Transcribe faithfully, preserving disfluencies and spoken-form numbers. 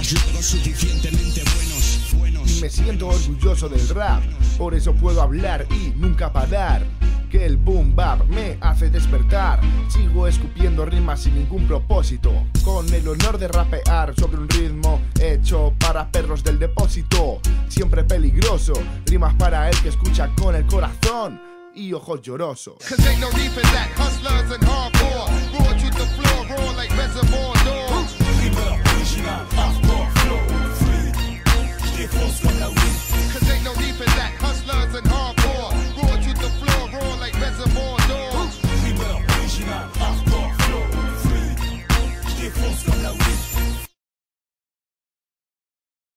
somos lo suficientemente buenos, buenos. Y me siento orgulloso del rap, por eso puedo hablar y nunca parar. Que el boom bap me hace despertar. Sigo escupiendo rimas sin ningún propósito, con el honor de rapear sobre un ritmo hecho para perros del depósito. Siempre peligroso, rimas para el que escucha con el corazón y ojos llorosos. Original, hardcore flow, free, je défonce